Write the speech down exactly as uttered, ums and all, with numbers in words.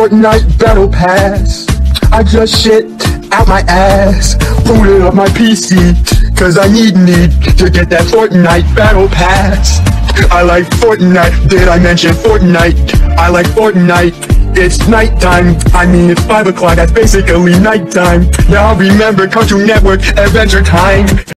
Fortnite battle pass. I just shit out my ass, booted up my P C, cause I need need to get that Fortnite battle pass. I like Fortnite, did I mention Fortnite? I like Fortnite. It's nighttime, I mean it's five o'clock, that's basically nighttime. Now remember Cartoon Network Adventure Time.